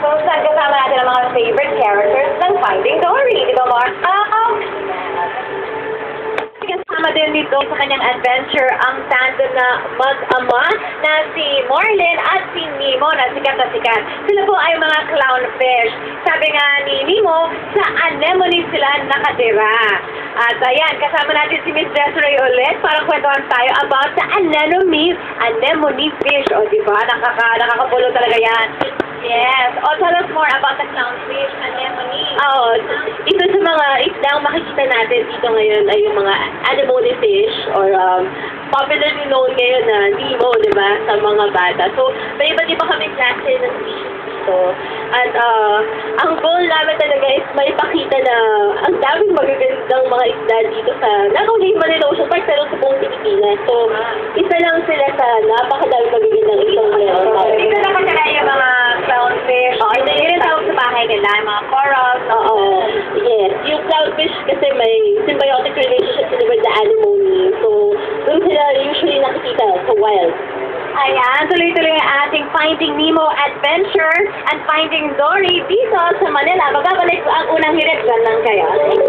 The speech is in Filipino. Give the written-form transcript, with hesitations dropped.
kung saan kasama natin ang mga favorite characters ng Finding Dory. Di ba, Mark? Kasama din dito sa kanyang adventure ang tandem na mag-ama na si Marlin at si Nemo na sikat na sikat. Sila po ay mga clownfish. Sabi nga ni Nemo, sa anemone sila nakatira. At ayan, kasama natin si Miss Desiree ulit para kwentuhan tayo about sa anemone fish. O diba, nakakapulo talaga yan. Yes. Tell us more about the clownfish, anemone. Ito sa mga isdang makikita natin dito ngayon ay yung mga anemone fish or popularly known ngayon na Nemo, di ba, sa mga bata. So, may iba't iba kami klase ng species dito. At ang goal namin talaga is may pakita na ang daming magagandang mga isda dito sa, not only Manila Ocean Park, pero sa buong Pilipinas. So, isa lang sila sa napakadaming magagandang isang meron. Dito naman sila yung mga clownfish. Ito yung tawag sa bahay nila, mga corals. Yes. Yung clownfish kasi may symbiotic relationship sila with the anemone. So, doon sila usually nakikita sa wild. Ayan, tuloy-tuloy ang ating Finding Nemo adventure and Finding Dory dito sa Manila. Magbabalik ang unang hirit. Dyan lang kayo.